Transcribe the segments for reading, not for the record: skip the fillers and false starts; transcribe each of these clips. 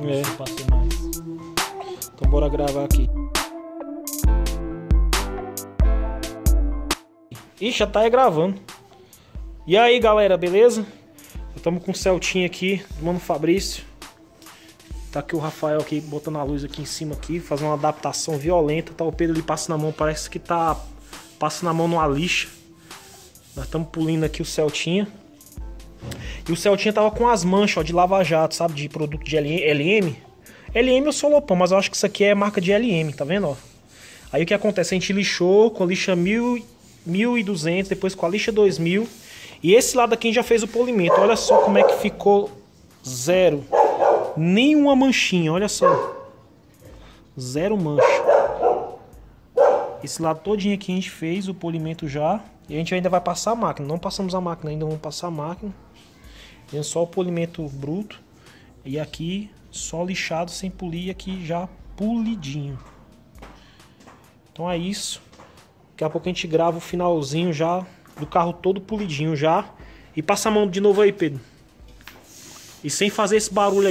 passei mais. Então bora gravar aqui. Ixi, já tá aí gravando. E aí, galera, beleza? Estamos com o Celtinha aqui, do Mano Fabrício. Tá aqui o Rafael aqui, botando a luz aqui em cima aqui, fazendo uma adaptação violenta. Tá o Pedro ali passando a mão, parece que tá passando a mão numa lixa. Nós estamos pulindo aqui o Celtinha. E o Celtinha tava com as manchas, ó, de lava-jato, sabe? De produto de LM. LM eu sou lopão, mas eu acho que isso aqui é marca de LM, tá vendo, ó? Aí o que acontece? A gente lixou com a lixa 1200, depois com a lixa 2000. E esse lado aqui a gente já fez o polimento. Olha só como é que ficou zero. Nenhuma manchinha, olha só. Zero mancha. Esse lado todinho aqui a gente fez o polimento já. E a gente ainda vai passar a máquina. Não passamos a máquina ainda, vamos passar a máquina. Tem só o polimento bruto. E aqui só lixado sem polir. E aqui já polidinho. Então é isso. Daqui a pouco a gente grava o finalzinho já do carro todo polidinho já. E passa a mão de novo aí, Pedro. E sem fazer esse barulho aí.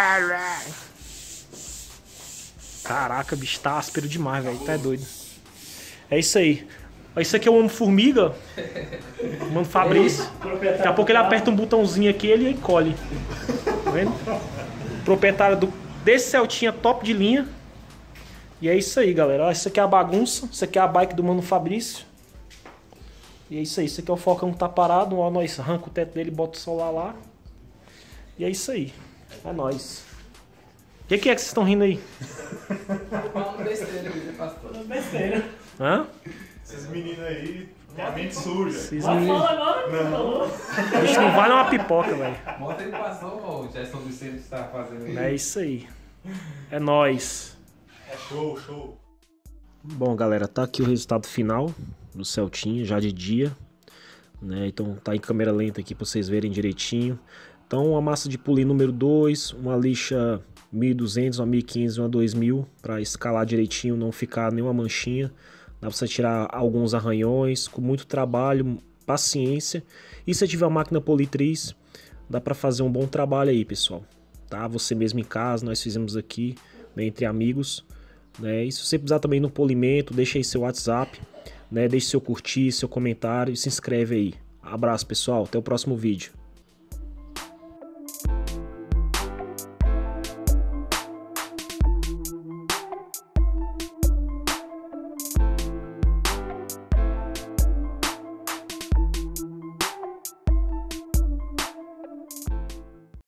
Caraca, bicho, tá áspero demais, velho. Tá doido. É isso aí. Isso aqui é o Homem-Formiga. O Mano Fabrício. Daqui a pouco ele aperta um botãozinho aqui e ele encolhe. Tá vendo? Proprietário desse Celtinha top de linha. E é isso aí, galera. Ó, isso aqui é a bagunça. Isso aqui é a bike do Mano Fabrício. E é isso aí. Isso aqui é o Falcão que tá parado. Ó, nós arranca o teto dele e bota o celular lá. E é isso aí. É nóis. O que é que vocês estão rindo aí? Falando besteira, pastor. Falando besteira. Hã? Esses meninos aí, a mente suja. Esses Mas meninos... fala agora, Não. falou. A gente não vale uma pipoca, velho. Mostra ele passou, o Gerson Vicente está fazendo aí. É isso aí. É nóis. É show, show. Bom, galera, tá aqui o resultado final do Celtinha, já de dia, né? Então tá em câmera lenta aqui pra vocês verem direitinho. Então uma massa de polir número 2, uma lixa 1200, uma 1500 e uma 2000 para escalar direitinho, não ficar nenhuma manchinha. Dá pra você tirar alguns arranhões, com muito trabalho, paciência. E se tiver uma máquina politriz, dá pra fazer um bom trabalho aí, pessoal. Tá? Você mesmo em casa, nós fizemos aqui, né, entre amigos. Né? E se você precisar também no polimento, deixa aí seu WhatsApp, né? Deixe seu curtir, seu comentário e se inscreve aí. Abraço, pessoal, até o próximo vídeo.